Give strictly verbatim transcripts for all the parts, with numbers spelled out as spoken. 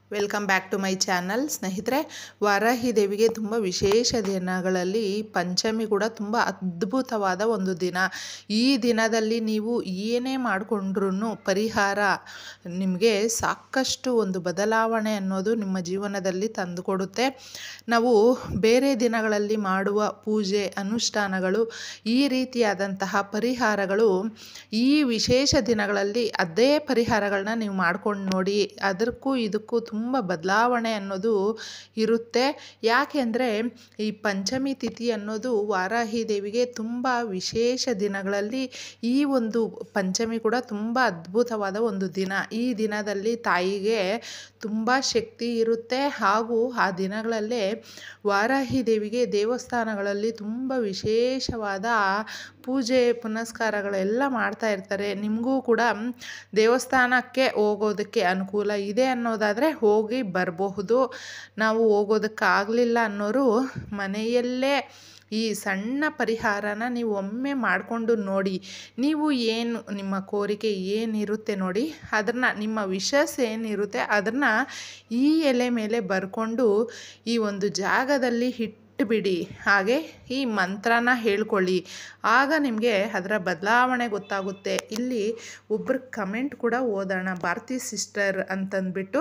Welcome back to my channel. ಸ್ನೇಹಿತರೆ, ವಾರಾಹಿ ದೇವಿಗೆ ತುಂಬ ವಿಶೇಷ ದಿನಗಳಲ್ಲಿ ಪಂಚಮಿ ಕೂಡ ತುಂಬ ಅದ್ಭುತವಾದ ಒಂದು ದಿನ. ಈ ದಿನದಲ್ಲಿ ನೀವು ಏನೇ ಮಾಡಿಕೊಂಡ್ರೂ ಪರಿಹಾರ ನಿಮಗೆ ಸಾಕಷ್ಟು ಒಂದು ಬದಲಾವಣೆ ಅನ್ನೋದು ನಿಮ್ಮ ಜೀವನದಲ್ಲಿ ತಂದುಕೊಡುತ್ತೆ. ನಾವು ಬೇರೆ ದಿನಗಳಲ್ಲಿ ಮಾಡುವ ಪೂಜೆ ಅನುಷ್ಠಾನಗಳು, ಈ ರೀತಿಯಾದಂತಹ ಪರಿಹಾರಗಳು ಈ ವಿಶೇಷ ದಿನಗಳಲ್ಲಿ ಅದೇ ಪರಿಹಾರಗಳನ್ನ ನೀವು ಮಾಡ್ಕೊಂಡು ನೋಡಿ. ಅದಕ್ಕೂ ಇದಕ್ಕೂ ತುಂಬ ಬದಲಾವಣೆ ಅನ್ನೋದು ಇರುತ್ತೆ. ಯಾಕೆಂದರೆ ಈ ಪಂಚಮಿ ತಿಥಿ ಅನ್ನೋದು ವಾರಾಹಿ ದೇವಿಗೆ ತುಂಬ ವಿಶೇಷ ದಿನಗಳಲ್ಲಿ ಈ ಒಂದು ಪಂಚಮಿ ಕೂಡ ತುಂಬ ಅದ್ಭುತವಾದ ಒಂದು ದಿನ. ಈ ದಿನದಲ್ಲಿ ತಾಯಿಗೆ ತುಂಬ ಶಕ್ತಿ ಇರುತ್ತೆ. ಹಾಗೂ ಆ ದಿನಗಳಲ್ಲೇ ವಾರಾಹಿ ದೇವಿಗೆ ದೇವಸ್ಥಾನಗಳಲ್ಲಿ ತುಂಬ ವಿಶೇಷವಾದ ಪೂಜೆ ಪುನಸ್ಕಾರಗಳೆಲ್ಲ ಮಾಡ್ತಾ ಇರ್ತಾರೆ. ನಿಮಗೂ ಕೂಡ ದೇವಸ್ಥಾನಕ್ಕೆ ಹೋಗೋದಕ್ಕೆ ಅನುಕೂಲ ಇದೆ ಅನ್ನೋದಾದರೆ ಹೋಗಿ ಬರಬಹುದು. ನಾವು ಹೋಗೋದಕ್ಕಾಗಲಿಲ್ಲ ಅನ್ನೋರು ಮನೆಯಲ್ಲೇ ಈ ಸಣ್ಣ ಪರಿಹಾರನ ನೀವು ಒಮ್ಮೆ ಮಾಡಿಕೊಂಡು ನೋಡಿ. ನೀವು ಏನು ನಿಮ್ಮ ಕೋರಿಕೆ ಏನಿರುತ್ತೆ ನೋಡಿ, ಅದನ್ನು ನಿಮ್ಮ ವಿಶಸ್ ಏನಿರುತ್ತೆ ಅದನ್ನು ಈ ಎಲೆ ಮೇಲೆ ಬರ್ಕೊಂಡು ಈ ಒಂದು ಜಾಗದಲ್ಲಿ ಇಟ್ಟುಬಿಡಿ. ಹಾಗೆ ಈ ಮಂತ್ರನ ಹೇಳ್ಕೊಳ್ಳಿ. ಆಗ ನಿಮಗೆ ಅದರ ಬದಲಾವಣೆ ಗೊತ್ತಾಗುತ್ತೆ. ಇಲ್ಲಿ ಒಬ್ಬರು ಕಮೆಂಟ್ ಕೂಡ ಓದೋಣ. ಭಾರತಿ ಸಿಸ್ಟರ್ ಅಂತಂದ್ಬಿಟ್ಟು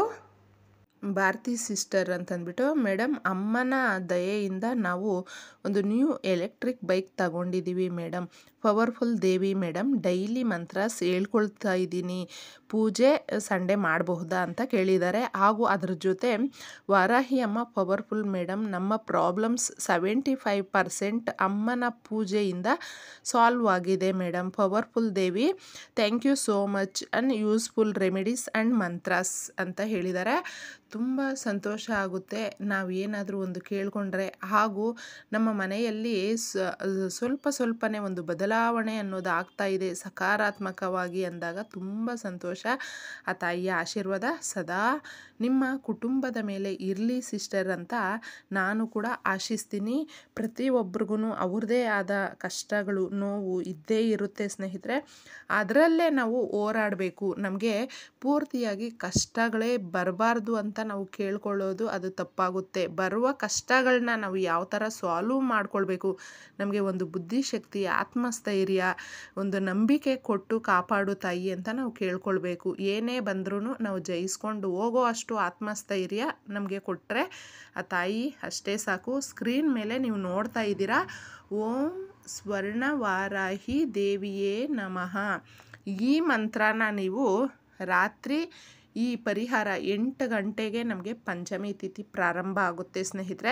ಭಾರತಿ ಸಿಸ್ಟರ್ ಅಂತಂದ್ಬಿಟ್ಟು ಮೇಡಮ್, ಅಮ್ಮನ ದಯೆಯಿಂದ ನಾವು ಒಂದು ನ್ಯೂ ಎಲೆಕ್ಟ್ರಿಕ್ ಬೈಕ್ ತಗೊಂಡಿದ್ದೀವಿ ಮೇಡಮ್. ಪವರ್ಫುಲ್ ದೇವಿ ಮೇಡಮ್, ಡೈಲಿ ಮಂತ್ರಸ್ ಹೇಳ್ಕೊಳ್ತಾ ಇದ್ದೀನಿ. ಪೂಜೆ ಸಂಡೇ ಮಾಡಬಹುದಾ ಅಂತ ಕೇಳಿದ್ದಾರೆ. ಹಾಗೂ ಅದ್ರ ಜೊತೆ ವಾರಾಹಿ ಅಮ್ಮ ಪವರ್ಫುಲ್ ಮೇಡಮ್, ನಮ್ಮ ಪ್ರಾಬ್ಲಮ್ಸ್ ಸೆವೆಂಟಿ ಫೈವ್ ಪರ್ಸೆಂಟ್ ಅಮ್ಮನ ಪೂಜೆಯಿಂದ ಸಾಲ್ವ್ ಆಗಿದೆ ಮೇಡಮ್. ಪವರ್ಫುಲ್ ದೇವಿ, thank you so much and useful remedies and mantras ಅಂತ ಹೇಳಿದ್ದಾರೆ. ತುಂಬ ಸಂತೋಷ ಆಗುತ್ತೆ ನಾವು ಏನಾದರೂ ಒಂದು ಕೇಳಿಕೊಂಡ್ರೆ. ಹಾಗೂ ನಮ್ಮ ಮನೆಯಲ್ಲಿ ಸ್ವಲ್ಪ ಸ್ವಲ್ಪನೇ ಒಂದು ಬದಲಾವಣೆ ಅನ್ನೋದು ಆಗ್ತಾ ಇದೆ ಸಕಾರಾತ್ಮಕವಾಗಿ ಅಂದಾಗ ತುಂಬ ಸಂತೋಷ. ಆ ತಾಯಿಯ ಆಶೀರ್ವಾದ ಸದಾ ನಿಮ್ಮ ಕುಟುಂಬದ ಮೇಲೆ ಇರಲಿ ಸಿಸ್ಟರ್ ಅಂತ ನಾನು ಕೂಡ ಆಶಿಸ್ತೀನಿ. ಪ್ರತಿಯೊಬ್ಬರಿಗೂ ಅವ್ರದ್ದೇ ಆದ ಕಷ್ಟಗಳು ನೋವು ಇದ್ದೇ ಇರುತ್ತೆ ಸ್ನೇಹಿತರೆ. ಅದರಲ್ಲೇ ನಾವು ಹೋರಾಡಬೇಕು. ನಮಗೆ ಪೂರ್ತಿಯಾಗಿ ಕಷ್ಟಗಳೇ ಬರಬಾರ್ದು ಅಂತ ನಾವು ಕೇಳ್ಕೊಳ್ಳೋದು ಅದು ತಪ್ಪಾಗುತ್ತೆ. ಬರುವ ಕಷ್ಟಗಳನ್ನ ನಾವು ಯಾವ ಥರ ಸಾಲ್ವ್ ಮಾಡ್ಕೊಳ್ಬೇಕು, ನಮಗೆ ಒಂದು ಬುದ್ಧಿಶಕ್ತಿ, ಆತ್ಮಸ್ಥೈರ್ಯ, ಒಂದು ನಂಬಿಕೆ ಕೊಟ್ಟು ಕಾಪಾಡು ತಾಯಿ ಅಂತ ನಾವು ಕೇಳ್ಕೊಳ್ಬೇಕು. ಏನೇ ಬಂದ್ರೂ ನಾವು ಜಯಿಸ್ಕೊಂಡು ಹೋಗೋ ಅಷ್ಟು ಆತ್ಮಸ್ಥೈರ್ಯ ನಮಗೆ ಕೊಟ್ಟರೆ ಆ ತಾಯಿ ಅಷ್ಟೇ ಸಾಕು. ಸ್ಕ್ರೀನ್ ಮೇಲೆ ನೀವು ನೋಡ್ತಾ ಇದ್ದೀರಾ, ಓಂ ಸ್ವರ್ಣವಾರಾಹಿ ದೇವಿಯೇ ನಮಃ. ಈ ಮಂತ್ರನ ನೀವು ರಾತ್ರಿ ಈ ಪರಿಹಾರ ಎಂಟು ಗಂಟೆಗೆ ನಮಗೆ ಪಂಚಮಿ ತಿಥಿ ಪ್ರಾರಂಭ ಆಗುತ್ತೆ ಸ್ನೇಹಿತರೆ.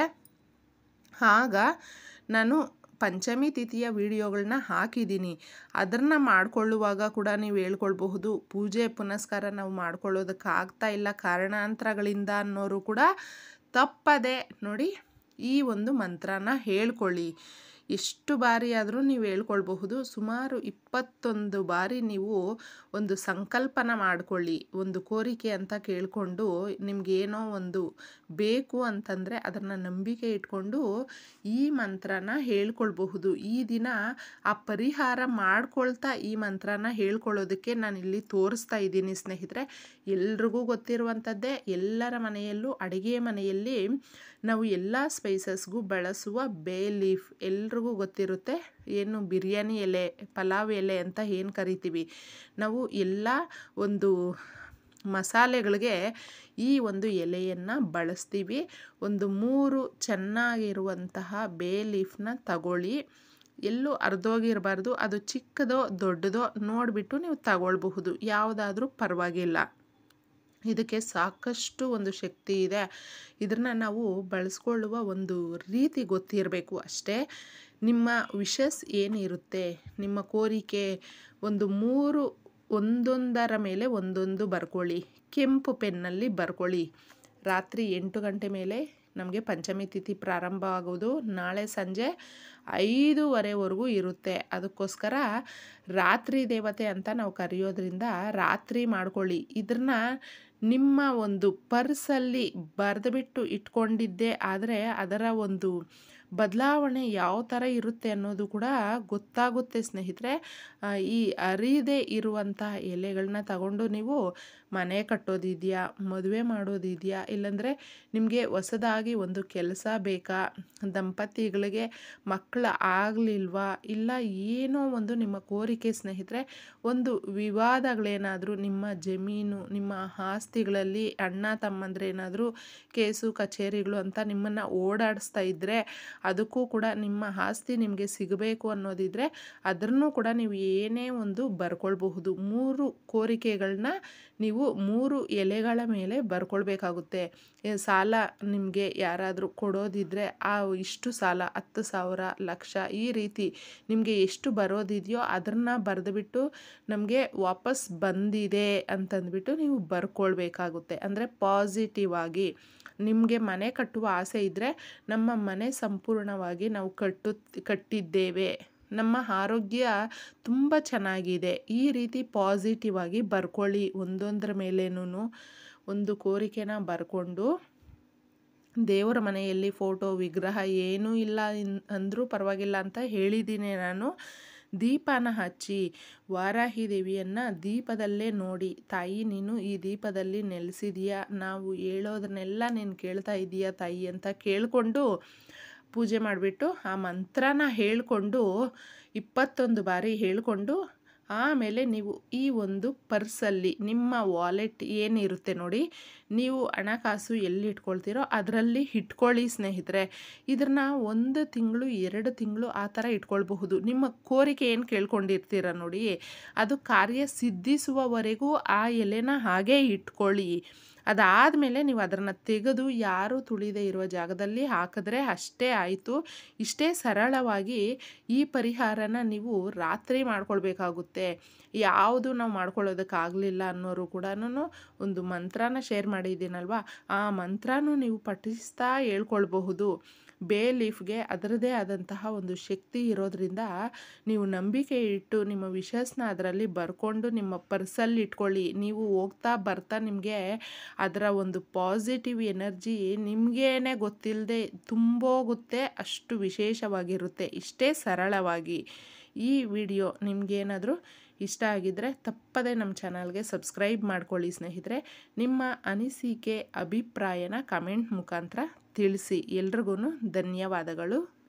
ಆಗ ನಾನು ಪಂಚಮಿ ತಿಥಿಯ ವಿಡಿಯೋಗಳನ್ನ ಹಾಕಿದ್ದೀನಿ. ಅದನ್ನು ಮಾಡಿಕೊಳ್ಳುವಾಗ ಕೂಡ ನೀವು ಹೇಳ್ಕೊಳ್ಬಹುದು. ಪೂಜೆ ಪುನಸ್ಕಾರ ನಾವು ಮಾಡ್ಕೊಳ್ಳೋದಕ್ಕೆ ಆಗ್ತಾ ಇಲ್ಲ ಕಾರಣಾಂತರಗಳಿಂದ ಅನ್ನೋರು ಕೂಡ ತಪ್ಪದೆ ನೋಡಿ ಈ ಒಂದು ಮಂತ್ರನ ಹೇಳ್ಕೊಳ್ಳಿ. ಎಷ್ಟು ಬಾರಿ ಆದರೂ ನೀವು ಹೇಳ್ಕೊಳ್ಬಹುದು. ಸುಮಾರು ಇಪ್ಪತ್ತೊಂದು ಬಾರಿ ನೀವು ಒಂದು ಸಂಕಲ್ಪನ ಮಾಡಿಕೊಳ್ಳಿ. ಒಂದು ಕೋರಿಕೆ ಅಂತ ಕೇಳಿಕೊಂಡು ನಿಮಗೇನೋ ಒಂದು ಬೇಕು ಅಂತಂದರೆ ಅದನ್ನು ನಂಬಿಕೆ ಇಟ್ಕೊಂಡು ಈ ಮಂತ್ರನ ಹೇಳ್ಕೊಳ್ಬಹುದು. ಈ ದಿನ ಆ ಪರಿಹಾರ ಮಾಡ್ಕೊಳ್ತಾ ಈ ಮಂತ್ರನ ಹೇಳ್ಕೊಳ್ಳೋದಕ್ಕೆ ನಾನು ಇಲ್ಲಿ ತೋರಿಸ್ತಾ ಇದ್ದೀನಿ ಸ್ನೇಹಿತರೆ. ಎಲ್ರಿಗೂ ಗೊತ್ತಿರುವಂಥದ್ದೇ, ಎಲ್ಲರ ಮನೆಯಲ್ಲೂ ಅಡುಗೆ ಮನೆಯಲ್ಲಿ ನಾವು ಎಲ್ಲ ಸ್ಪೈಸಸ್ಗೂ ಬಳಸುವ ಬೇ ಲೀಫ್ ಎಲ್ರಿಗೂ ಗೊತ್ತಿರುತ್ತೆ. ಏನು ಬಿರಿಯಾನಿ ಎಲೆ, ಪಲಾವ್ ಎಲೆ ಅಂತ ಏನು ಕರಿತೀವಿ ನಾವು, ಎಲ್ಲ ಒಂದು ಮಸಾಲೆಗಳಿಗೆ ಈ ಒಂದು ಎಲೆಯನ್ನು ಬಳಸ್ತೀವಿ. ಒಂದು ಮೂರು ಚೆನ್ನಾಗಿರುವಂತಹ ಬೇ ಲೀಫ್ನ ತಗೊಳ್ಳಿ. ಎಲ್ಲೂ ಅರ್ಧೋಗಿರಬಾರ್ದು. ಅದು ಚಿಕ್ಕದೋ ದೊಡ್ಡದೋ ನೋಡಿಬಿಟ್ಟು ನೀವು ತಗೊಳ್ಬಹುದು, ಯಾವುದಾದ್ರೂ ಪರವಾಗಿಲ್ಲ. ಇದಕ್ಕೆ ಸಾಕಷ್ಟು ಒಂದು ಶಕ್ತಿ ಇದೆ. ಇದನ್ನು ನಾವು ಬಳಸ್ಕೊಳ್ಳುವ ಒಂದು ರೀತಿ ಗೊತ್ತಿರಬೇಕು ಅಷ್ಟೇ. ನಿಮ್ಮ ವಿಶಸ್ ಏನಿರುತ್ತೆ, ನಿಮ್ಮ ಕೋರಿಕೆ ಒಂದು ಮೂರು ಒಂದೊಂದರ ಮೇಲೆ ಒಂದೊಂದು ಬರ್ಕೊಳ್ಳಿ. ಕೆಂಪು ಪೆನ್ನಲ್ಲಿ ಬರ್ಕೊಳ್ಳಿ. ರಾತ್ರಿ ಎಂಟು ಗಂಟೆ ಮೇಲೆ ನಮಗೆ ಪಂಚಮಿ ತಿಥಿ ಪ್ರಾರಂಭ ಆಗೋದು. ನಾಳೆ ಸಂಜೆ ಐದೂವರೆವರೆಗೂ ಇರುತ್ತೆ. ಅದಕ್ಕೋಸ್ಕರ ರಾತ್ರಿ ದೇವತೆ ಅಂತ ನಾವು ಕರೆಯೋದ್ರಿಂದ ರಾತ್ರಿ ಮಾಡ್ಕೊಳ್ಳಿ. ಇದನ್ನ ನಿಮ್ಮ ಒಂದು ಪರ್ಸಲ್ಲಿ ಬರೆದುಬಿಟ್ಟು ಇಟ್ಕೊಂಡಿದ್ದೆ ಆದರೆ ಅದರ ಒಂದು ಬದಲಾವಣೆ ಯಾವ ಥರ ಇರುತ್ತೆ ಅನ್ನೋದು ಕೂಡ ಗೊತ್ತಾಗುತ್ತೆ ಸ್ನೇಹಿತರೆ. ಈ ಅರಿದೇ ಇರುವಂತಹ ಎಲೆಗಳನ್ನ ತಗೊಂಡು ನೀವು ಮನೆ ಕಟ್ಟೋದಿದೆಯಾ, ಮದುವೆ ಮಾಡೋದಿದೆಯಾ, ಇಲ್ಲಾಂದರೆ ನಿಮಗೆ ಹೊಸದಾಗಿ ಒಂದು ಕೆಲಸ ಬೇಕಾ, ದಂಪತಿಗಳಿಗೆ ಮಕ್ಕಳು ಆಗಲಿಲ್ವಾ, ಇಲ್ಲ ಏನೋ ಒಂದು ನಿಮ್ಮ ಕೋರಿಕೆ ಸ್ನೇಹಿತರೆ. ಒಂದು ವಿವಾದಗಳೇನಾದರೂ ನಿಮ್ಮ ಜಮೀನು, ನಿಮ್ಮ ಆಸ್ತಿಗಳಲ್ಲಿ ಅಣ್ಣ ತಮ್ಮಂದ್ರೆ ಏನಾದರೂ ಕೇಸು ಕಚೇರಿಗಳು ಅಂತ ನಿಮ್ಮನ್ನು ಓಡಾಡಿಸ್ತಾ ಇದ್ದರೆ, ಅದಕ್ಕೂ ಕೂಡ ನಿಮ್ಮ ಆಸ್ತಿ ನಿಮಗೆ ಸಿಗಬೇಕು ಅನ್ನೋದಿದ್ರೆ ಅದನ್ನು ಕೂಡ ನೀವು ಏನೇ ಒಂದು ಬರ್ಕೊಳ್ಬಹುದು. ಮೂರು ಕೋರಿಕೆಗಳನ್ನ ನೀವು ಮೂರು ಎಲೆಗಳ ಮೇಲೆ ಬರ್ಕೊಳ್ಬೇಕಾಗುತ್ತೆ. ಸಾಲ ನಿಮಗೆ ಯಾರಾದರೂ ಕೊಡೋದಿದ್ರೆ ಆ ಇಷ್ಟು ಸಾಲ ಹತ್ತು ಸಾವಿರ ಲಕ್ಷ ಈ ರೀತಿ ನಿಮಗೆ ಎಷ್ಟು ಬರೋದಿದೆಯೋ ಅದನ್ನು ಬರೆದುಬಿಟ್ಟು ನಮಗೆ ವಾಪಸ್ ಬಂದಿದೆ ಅಂತಂದ್ಬಿಟ್ಟು ನೀವು ಬರ್ಕೊಳ್ಬೇಕಾಗುತ್ತೆ. ಅಂದರೆ ಪಾಸಿಟಿವ್ ಆಗಿ ನಿಮಗೆ ಮನೆ ಕಟ್ಟುವ ಆಸೆ ಇದ್ದರೆ ನಮ್ಮ ಮನೆ ಸಂಪೂರ್ಣವಾಗಿ ನಾವು ಕಟ್ಟು ಕಟ್ಟಿದ್ದೇವೆ, ನಮ್ಮ ಆರೋಗ್ಯ ತುಂಬ ಚೆನ್ನಾಗಿದೆ, ಈ ರೀತಿ ಪಾಸಿಟಿವ್ ಆಗಿ ಬರ್ಕೊಳ್ಳಿ. ಒಂದೊಂದರ ಮೇಲೇನೂ ಒಂದು ಕೋರಿಕೆನ ಬರ್ಕೊಂಡು ದೇವರ ಮನೆಯಲ್ಲಿ ಫೋಟೋ ವಿಗ್ರಹ ಏನೂ ಇಲ್ಲ ಅಂದರೂ ಪರವಾಗಿಲ್ಲ ಅಂತ ಹೇಳಿದ್ದೀನಿ ನಾನು. ದೀಪನ ಹಚ್ಚಿ ವಾರಾಹಿ ದೇವಿಯನ್ನು ದೀಪದಲ್ಲೇ ನೋಡಿ, ತಾಯಿ ನೀನು ಈ ದೀಪದಲ್ಲಿ ನೆಲೆಸಿದೀಯಾ, ನಾವು ಹೇಳೋದನ್ನೆಲ್ಲ ನೀನು ಕೇಳ್ತಾ ಇದೀಯಾ ತಾಯಿ ಅಂತ ಕೇಳಿಕೊಂಡು ಪೂಜೆ ಮಾಡಿಬಿಟ್ಟು ಆ ಮಂತ್ರನ ಹೇಳಿಕೊಂಡು ಇಪ್ಪತ್ತೊಂದು ಬಾರಿ ಹೇಳಿಕೊಂಡು ಆಮೇಲೆ ನೀವು ಈ ಒಂದು ಪರ್ಸಲ್ಲಿ ನಿಮ್ಮ ವಾಲೆಟ್ ಏನಿರುತ್ತೆ ನೋಡಿ, ನೀವು ಹಣಕಾಸು ಎಲ್ಲಿ ಇಟ್ಕೊಳ್ತೀರೋ ಅದರಲ್ಲಿ ಇಟ್ಕೊಳ್ಳಿ ಸ್ನೇಹಿತರೆ. ಇದನ್ನು ಒಂದು ತಿಂಗಳು ಎರಡು ತಿಂಗಳು ಆ ಥರ ಇಟ್ಕೊಳ್ಬಹುದು. ನಿಮ್ಮ ಕೋರಿಕೆ ಏನು ಕೇಳ್ಕೊಂಡಿರ್ತೀರ ನೋಡಿ, ಅದು ಕಾರ್ಯ ಸಿದ್ಧಿಸುವವರೆಗೂ ಆ ಎಲೆನ ಹಾಗೇ ಇಟ್ಕೊಳ್ಳಿ. ಅದಾದಮೇಲೆ ನೀವು ಅದನ್ನು ತೆಗೆದು ಯಾರೂ ತುಳಿದೇ ಇರುವ ಜಾಗದಲ್ಲಿ ಹಾಕಿದ್ರೆ ಅಷ್ಟೇ ಆಯಿತು. ಇಷ್ಟೇ ಸರಳವಾಗಿ ಈ ಪರಿಹಾರನ ನೀವು ರಾತ್ರಿ ಮಾಡ್ಕೊಳ್ಬೇಕಾಗುತ್ತೆ. ಯಾವುದು ನಾವು ಮಾಡ್ಕೊಳ್ಳೋದಕ್ಕಾಗಲಿಲ್ಲ ಅನ್ನೋರು ಕೂಡ ಒಂದು ಮಂತ್ರನ ಶೇರ್ ಮಾಡಿದ್ದೀನಲ್ವ, ಆ ಮಂತ್ರನೂ ನೀವು ಪಠಿಸ್ತಾ ಹೇಳ್ಕೊಳ್ಬಹುದು. ಬೇ ಲೀಫ್ಗೆ ಅದರದೇ ಆದಂತಹ ಒಂದು ಶಕ್ತಿ ಇರೋದ್ರಿಂದ ನೀವು ನಂಬಿಕೆ ಇಟ್ಟು ನಿಮ್ಮ ವಿಷಸ್ನ ಅದರಲ್ಲಿ ಬರ್ಕೊಂಡು ನಿಮ್ಮ ಪರ್ಸಲ್ಲಿ ಇಟ್ಕೊಳ್ಳಿ. ನೀವು ಹೋಗ್ತಾ ಬರ್ತಾ ನಿಮಗೆ ಅದರ ಒಂದು ಪಾಸಿಟಿವ್ ಎನರ್ಜಿ ನಿಮಗೇನೆ ಗೊತ್ತಿಲ್ಲದೆ ತುಂಬೋಗುತ್ತೆ, ಅಷ್ಟು ವಿಶೇಷವಾಗಿರುತ್ತೆ. ಇಷ್ಟೇ ಸರಳವಾಗಿ. ಈ ವಿಡಿಯೋ ನಿಮಗೇನಾದರೂ ಇಷ್ಟ ಆಗಿದ್ದರೆ ತಪ್ಪದೆ ನಮ್ಮ ಚಾನಲ್ಗೆ ಸಬ್ಸ್ಕ್ರೈಬ್ ಮಾಡ್ಕೊಳ್ಳಿ ಸ್ನೇಹಿತರೆ. ನಿಮ್ಮ ಅನಿಸಿಕೆ ಅಭಿಪ್ರಾಯನ ಕಮೆಂಟ್ ಮುಖಾಂತರ ತಿಳಿಸಿ. ಎಲ್ರಿಗೂ ಧನ್ಯವಾದಗಳು.